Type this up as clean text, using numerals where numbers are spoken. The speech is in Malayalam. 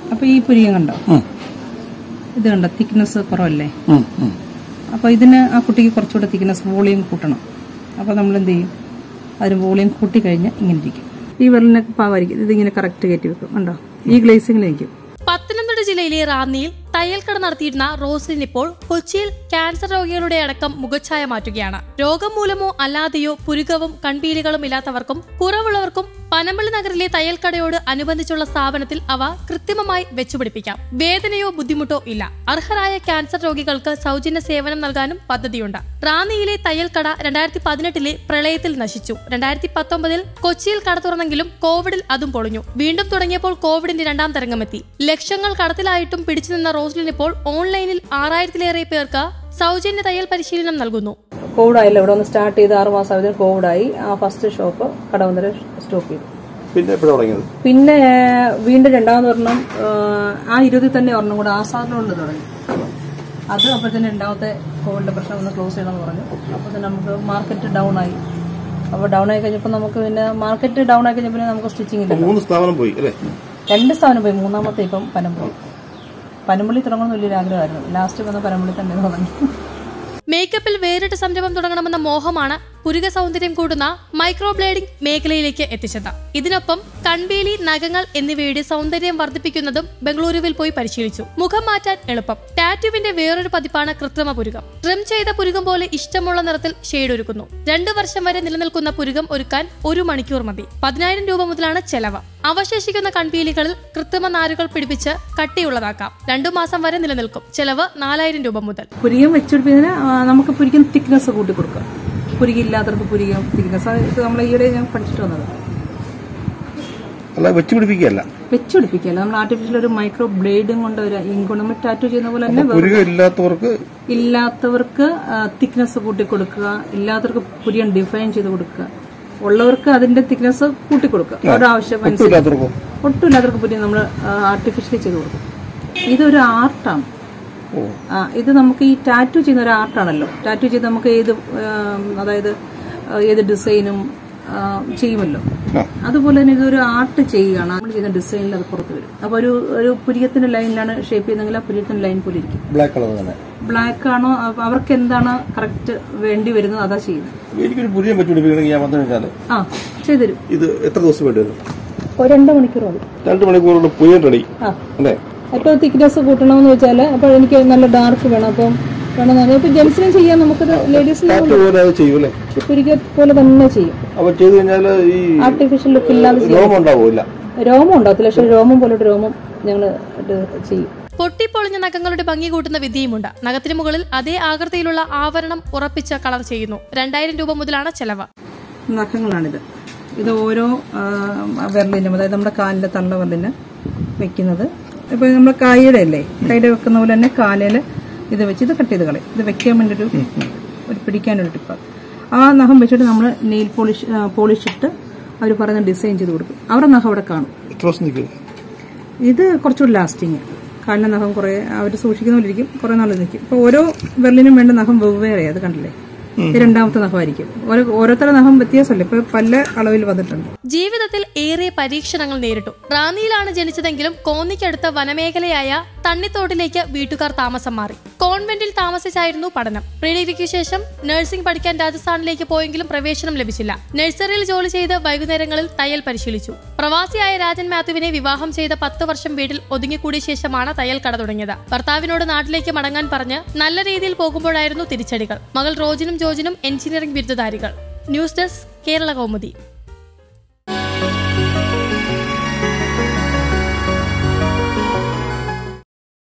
അപ്പൊ ഈ പുരികം കണ്ടോ, ഇത് കണ്ടോ, തിക്നെസ് കുറവല്ലേ. അപ്പൊ ഇതിന് ആ കുട്ടിക്ക് കുറച്ചുകൂടെ തിക്നെസ് വോളിയം കൂട്ടണം. അപ്പൊ നമ്മൾ എന്ത് ചെയ്യും, അതിന് വോളിയം കൂട്ടി കഴിഞ്ഞാൽ ഇങ്ങനെ ഇരിക്കും. ഈ വെള്ളിനൊക്കെ പാവായിരിക്കും. ഇതിങ്ങനെ കറക്റ്റ് കയറ്റി വെക്കും. കണ്ടോ, ഈ ഗ്ലേസിംഗിലിരിക്കും. പത്തനംതിട്ട ജില്ലയിലെ റാന്നിയിൽ തയ്യൽക്കട നടത്തിയിരുന്ന റോസ്ലിൻ ഇപ്പോൾ കൊച്ചിയിൽ ക്യാൻസർ രോഗികളുടെ അടക്കം മുഖച്ഛായ മാറ്റുകയാണ്. രോഗം മൂലമോ അല്ലാതെയോ പുരുകവും കൺപീലികളും ഇല്ലാത്തവർക്കും കുറവുള്ളവർക്കും പനമ്പള്ളി നഗറിലെ തയ്യൽക്കടയോട് അനുബന്ധിച്ചുള്ള സ്ഥാപനത്തിൽ അവ കൃത്രിമമായി വെച്ചുപിടിപ്പിക്കാം. വേദനയോ ബുദ്ധിമുട്ടോ ഇല്ല. അർഹരായ ക്യാൻസർ രോഗികൾക്ക് സൗജന്യ സേവനം നൽകാനും പദ്ധതിയുണ്ട്. റാന്നിയിലെ തയ്യൽക്കട 2018 പ്രളയത്തിൽ നശിച്ചു. 2019 കൊച്ചിയിൽ കട തുറന്നെങ്കിലും കോവിഡിൽ അതും പൊളിഞ്ഞു. വീണ്ടും തുടങ്ങിയപ്പോൾ കോവിഡിന്റെ 2ാം തരംഗമെത്തി. ലക്ഷങ്ങൾ കടത്തിലായിട്ടും പിടിച്ചുനിന്ന റോസ്ലിൻ ഇപ്പോൾ ഓൺലൈനിൽ 6000-ലേറെ പേർക്ക് സൗജന്യ തയ്യൽ പരിശീലനം നൽകുന്നു. കോവിഡായില്ല, ഇവിടെ ഒന്ന് സ്റ്റാർട്ട് ചെയ്ത് 6 മാസം കോവിഡായി. ആ ഫസ്റ്റ് ഷോപ്പ് കടവന്തര സ്റ്റോപ്പ് ചെയ്തു. പിന്നെ വീണ്ടും 2ാമത് ഒരെണ്ണം ആ 20 തന്നെ ഒരെണ്ണം കൂടെ ആസാദിനോട് തുടങ്ങി. അത് അപ്പോൾ തന്നെ 2ാമത്തെ കോവിഡിന്റെ പ്രശ്നം ഒന്ന് ക്ലോസ് ചെയ്യണമെന്ന് പറഞ്ഞു. അപ്പോൾ തന്നെ നമുക്ക് മാർക്കറ്റ് ഡൗൺ ആയി. അപ്പോൾ ഡൗൺ ആയി കഴിഞ്ഞപ്പോൾ നമുക്ക് പിന്നെ മാർക്കറ്റ് ഡൗൺ ആയി കഴിഞ്ഞപ്പോൾ നമുക്ക് സ്റ്റിച്ചിങ് ഇല്ല. 3 സ്ഥാപനം പോയി അല്ലേ? 2 സ്ഥാപനം പോയി. 3ാമത്തെ ഇപ്പം പനമ്പള്ളി തുടങ്ങണമെന്ന് വലിയൊരു ആഗ്രഹമായിരുന്നു. ലാസ്റ്റ് വന്ന പനമ്പള്ളി തന്നെ തുടങ്ങി. മേക്കപ്പിൽ വേറിട്ട സംരംഭം തുടങ്ങണമെന്ന മോഹമാണ് പുരുക സൗന്ദര്യം കൂടുന്ന മൈക്രോബ്ലേഡിംഗ് മേഖലയിലേക്ക് എത്തിച്ചത്. ഇതിനൊപ്പം കൺപീലി, നഖങ്ങൾ എന്നിവയുടെ സൗന്ദര്യം വർദ്ധിപ്പിക്കുന്നതും ബംഗളൂരുവിൽ പോയി പരിശീലിച്ചു. മുഖം മാറ്റാൻ എളുപ്പം. ടാറ്റുവിന്റെ വേറൊരു പതിപ്പാണ് കൃത്രിമ പുരുകം. ട്രിം ചെയ്ത പുരുകം പോലെ ഇഷ്ടമുള്ള നിറത്തിൽ ഷെയ്ഡ് ഒരുക്കുന്നു. 2 വർഷം വരെ നിലനിൽക്കുന്ന പുരുകം ഒരുക്കാൻ 1 മണിക്കൂർ മതി. 10,000 രൂപ മുതലാണ് ചെലവ്. അവശേഷിക്കുന്ന കൺപീലികളിൽ കൃത്രിമ നാരുകൾ പിടിപ്പിച്ച് കട്ടിയുള്ളതാക്കാം. 2 മാസം വരെ നിലനിൽക്കും. ചെലവ് 4,000 രൂപ മുതൽ. പുരികം വെച്ചെടുപ്പിന് നമുക്ക് പുരികം തിക്നെസ് കൂട്ടി കൊടുക്കാം. പുരികില്ലാത്തവർക്ക് പുരികം തിക്നെസ്. ഇത് നമ്മൾ ഈയിടെ ഞാൻ പഠിച്ചിട്ട് വന്നത്. വെച്ചുപിടിപ്പിക്കല്ല, നമ്മൾ ആർട്ടിഫിഷ്യൽ ഒരു മൈക്രോ ബ്ലേഡും കൊണ്ട് ഒരു ഇങ്ക് നമ്മൾ ടാറ്റു ചെയ്യുന്ന പോലെ തന്നെ ഇല്ലാത്തവർക്ക് തിക്നെസ് കൂട്ടി കൊടുക്കുക, ഇല്ലാത്തവർക്ക് പുരികം ഡിഫൈൻ ചെയ്ത് കൊടുക്കുക, ഉള്ളവർക്ക് അതിന്റെ തിക്നെസ് കൂട്ടി കൊടുക്കുക. അവരുടെ ആവശ്യം ഒട്ടുമില്ലാത്തവർക്ക് പുരികം നമ്മൾ ആർട്ടിഫിഷ്യലി ചെയ്ത് കൊടുക്കും. ഇതൊരു ആർട്ടാണ്. ഇത് നമുക്ക് ഈ ടാറ്റു ചെയ്യുന്ന ഒരു ആർട്ടാണല്ലോ. ടാറ്റു ചെയ്ത് നമുക്ക് അതായത് ഏത് ഡിസൈനും ചെയ്യുമല്ലോ. അതുപോലെ തന്നെ ഇതൊരു ആർട്ട് ചെയ്യുകയാണ്. നമ്മൾ ചെയ്യുന്ന ഡിസൈനിൽ അത് പുറത്ത് വരും. അപ്പൊ ഒരു പുരികത്തിന്റെ ലൈനിലാണ് ഷേപ്പ് ചെയ്യുന്നതെങ്കിൽ ആ പുരികത്തിന്റെ ലൈൻ പോലെ ഇരിക്കും. ബ്ലാക്ക് ആണോ അവർക്ക് എന്താണ് കറക്റ്റ് വേണ്ടി വരുന്നത് അതാ ചെയ്യുന്നത്. ചെയ്തുതരും. ഇത് എത്ര ദിവസം വേണ്ടി വരും? 2 മണിക്കൂറോളം. 2 മണിക്കൂറോളം പുരികം റെഡി. അപ്പോൾ തിക്നെസ് കൂട്ടണമെന്ന് വെച്ചാൽ അപ്പോൾ എനിക്ക് നല്ല ഡാർക്ക് വേണം. അപ്പം വേണമെന്ന് ഇപ്പൊ ജെൻസിനും ചെയ്യാം, നമുക്ക് ലേഡീസിനും പുരികം പോലെ തന്നെ ചെയ്യും. ആർട്ടിഫിഷ്യൽ ലുക്ക് ഇല്ലാതെ രോമം ഉണ്ടാവത്തില്ല, പക്ഷെ രോമം പോലത്തെ രോമം ഞങ്ങൾ ചെയ്യും. പൊട്ടിപ്പൊളിഞ്ഞ നഖങ്ങളുടെ ഭംഗി കൂട്ടുന്ന വിദ്യയുമുണ്ട്. നഖത്തിന് മുകളിൽ അതേ ആകൃതിയിലുള്ള ആവരണം ഉറപ്പിച്ച കളർ ചെയ്യുന്നു. 2,000 രൂപ മുതലാണ് ചെലവ്. നഖങ്ങളാണിത്. ഇത് ഓരോ വിരലിനും, അതായത് നമ്മുടെ കാലിന്റെ തള്ള വിരലിന് വെക്കുന്നത്. ഇപ്പൊ നമ്മൾ കായയുടെ വെക്കുന്ന പോലെ തന്നെ കാലയില് ഇത് വെച്ച് ഇത് കട്ട് ചെയ്ത് കളയും. ഇത് വെക്കാൻ വേണ്ടി ഒരു പിടിക്കാനൊരു ടിപ്പ്. ആ നഖം വെച്ചിട്ട് നമ്മൾ നെയിൽ പോളിഷ് ഇട്ട് അവർ പറയുന്ന ഡിസൈൻ ചെയ്ത് കൊടുക്കും. അവരുടെ നഖം അവിടെ കാണും. ഇത് കുറച്ചുകൂടി ലാസ്റ്റിങ്. കാലിന്റെ നഖം കുറെ അവർ സൂക്ഷിക്കുന്ന പോലെ ഇരിക്കും, കുറെ നാൾ നിൽക്കും. ഇപ്പൊ ഓരോ വിരലിനും വേണ്ട നഖം വെവ്വേറെ. അത് കണ്ടില്ലേ, ഇത് 2ാമത്തെ നഖമായിരിക്കും. ഓരോരുത്തരുടെ നഖം വ്യത്യാസമല്ലേ, ഇപ്പൊ പല അളവിൽ വന്നിട്ടുണ്ട്. ജീവിതത്തിൽ ഏറെ പരീക്ഷണങ്ങൾ നേരിട്ടു. റാന്നിയിലാണ് ജനിച്ചതെങ്കിലും കോന്നിക്കടുത്ത വനമേഖലയായ തണ്ണിത്തോട്ടിലേക്ക് വീട്ടുകാർ താമസം മാറി. കോൺവെന്റിൽ താമസിച്ചായിരുന്നു പഠനം. പ്രീ ഡിഗ്രിക്ക് ശേഷം നഴ്സിംഗ് പഠിക്കാൻ രാജസ്ഥാനിലേക്ക് പോയെങ്കിലും പ്രവേശനം ലഭിച്ചില്ല. നഴ്സറിയിൽ ജോലി ചെയ്ത് വൈകുന്നേരങ്ങളിൽ തയ്യൽ പരിശീലിച്ചു. പ്രവാസിയായ രാജൻ മാത്യുവിനെ വിവാഹം ചെയ്ത 10 വർഷം വീട്ടിൽ ഒതുങ്ങിക്കൂടിയ ശേഷമാണ് തയ്യൽ കട തുടങ്ങിയത്. ഭർത്താവിനോട് നാട്ടിലേക്ക് മടങ്ങാൻ പറഞ്ഞ് നല്ല രീതിയിൽ പോകുമ്പോഴായിരുന്നു തിരിച്ചടികൾ. മകൾ റോജിനും ജോജിനും എഞ്ചിനീയറിംഗ് ബിരുദധാരികൾ. News desk, Kerala Kaumudi.